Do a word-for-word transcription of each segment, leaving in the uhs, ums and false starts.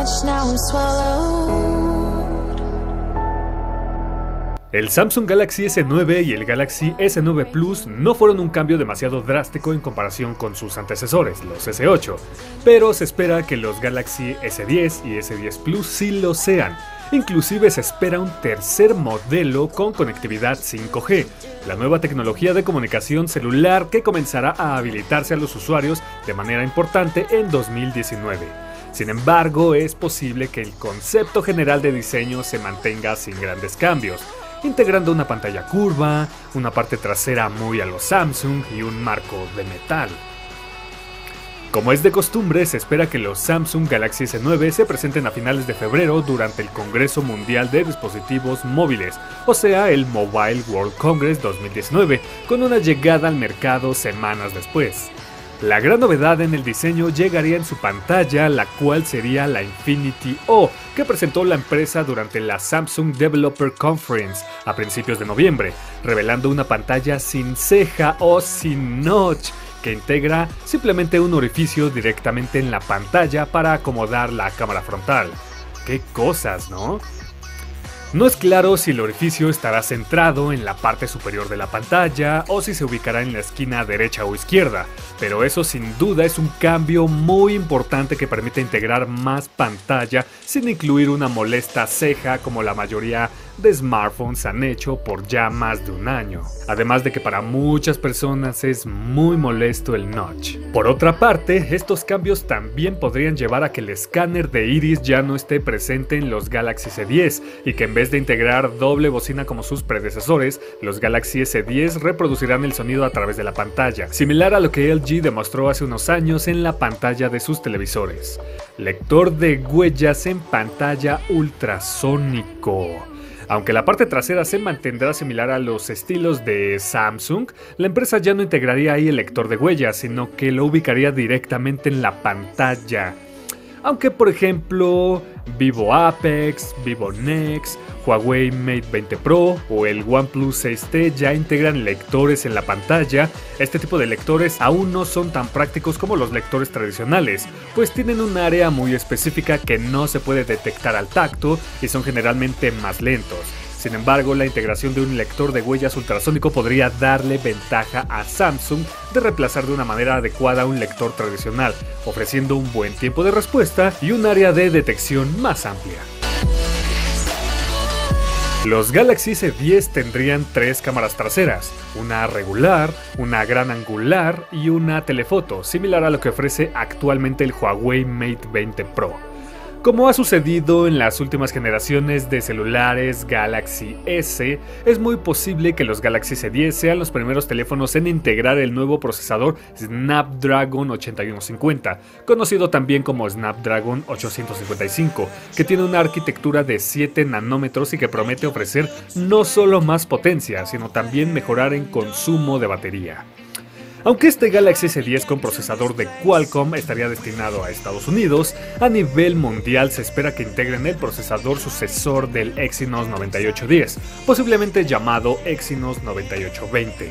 much, now I'm swallowed. El Samsung Galaxy ese nueve y el Galaxy ese nueve Plus no fueron un cambio demasiado drástico en comparación con sus antecesores, los ese ocho, pero se espera que los Galaxy ese diez y ese diez Plus sí lo sean. Inclusive se espera un tercer modelo con conectividad cinco G, la nueva tecnología de comunicación celular que comenzará a habilitarse a los usuarios de manera importante en dos mil diecinueve. Sin embargo, es posible que el concepto general de diseño se mantenga sin grandes cambios, integrando una pantalla curva, una parte trasera muy a los Samsung y un marco de metal. Como es de costumbre, se espera que los Samsung Galaxy ese nueve se presenten a finales de febrero durante el Congreso Mundial de Dispositivos Móviles, o sea, el Mobile World Congress dos mil diecinueve, con una llegada al mercado semanas después. La gran novedad en el diseño llegaría en su pantalla, la cual sería la Infinity O, que presentó la empresa durante la Samsung Developer Conference a principios de noviembre, revelando una pantalla sin ceja o sin notch, que integra simplemente un orificio directamente en la pantalla para acomodar la cámara frontal. ¡Qué cosas!, ¿no? No es claro si el orificio estará centrado en la parte superior de la pantalla o si se ubicará en la esquina derecha o izquierda, pero eso sin duda es un cambio muy importante que permite integrar más pantalla sin incluir una molesta ceja como la mayoría de smartphones han hecho por ya más de un año. Además de que para muchas personas es muy molesto el notch. Por otra parte, estos cambios también podrían llevar a que el escáner de iris ya no esté presente en los Galaxy ese diez y que en vez de integrar doble bocina como sus predecesores, los Galaxy ese diez reproducirán el sonido a través de la pantalla, similar a lo que L G demostró hace unos años en la pantalla de sus televisores. Lector de huellas en pantalla ultrasónico. Aunque la parte trasera se mantendrá similar a los estilos de Samsung, la empresa ya no integraría ahí el lector de huellas, sino que lo ubicaría directamente en la pantalla. Aunque por ejemplo, Vivo Apex, Vivo Nex, Huawei Mate veinte Pro o el OnePlus seis T ya integran lectores en la pantalla. Este tipo de lectores aún no son tan prácticos como los lectores tradicionales, pues tienen un área muy específica que no se puede detectar al tacto y son generalmente más lentos. Sin embargo, la integración de un lector de huellas ultrasónico podría darle ventaja a Samsung de reemplazar de una manera adecuada un lector tradicional, ofreciendo un buen tiempo de respuesta y un área de detección más amplia. Los Galaxy ese diez tendrían tres cámaras traseras, una regular, una gran angular y una telefoto, similar a lo que ofrece actualmente el Huawei Mate veinte Pro. Como ha sucedido en las últimas generaciones de celulares Galaxy S, es muy posible que los Galaxy ese diez sean los primeros teléfonos en integrar el nuevo procesador Snapdragon ochenta y uno cincuenta, conocido también como Snapdragon ochocientos cincuenta y cinco, que tiene una arquitectura de siete nanómetros y que promete ofrecer no solo más potencia, sino también mejorar en consumo de batería. Aunque este Galaxy ese diez con procesador de Qualcomm estaría destinado a Estados Unidos, a nivel mundial se espera que integren el procesador sucesor del Exynos noventa y ocho diez, posiblemente llamado Exynos noventa y ocho veinte.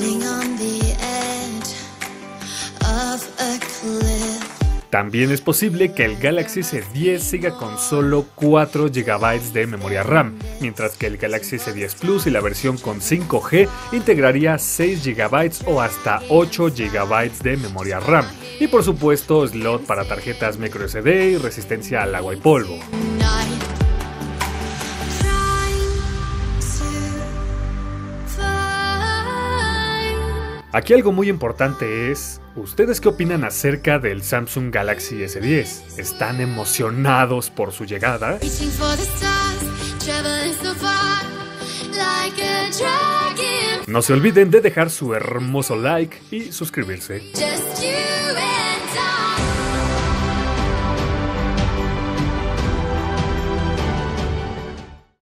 También es posible que el Galaxy ese diez siga con solo cuatro gigabytes de memoria RAM, mientras que el Galaxy ese diez Plus y la versión con cinco G integraría seis gigabytes o hasta ocho gigabytes de memoria RAM, y por supuesto slot para tarjetas micro ese de y resistencia al agua y polvo. Aquí algo muy importante es, ¿ustedes qué opinan acerca del Samsung Galaxy ese diez? ¿Están emocionados por su llegada? No se olviden de dejar su hermoso like y suscribirse.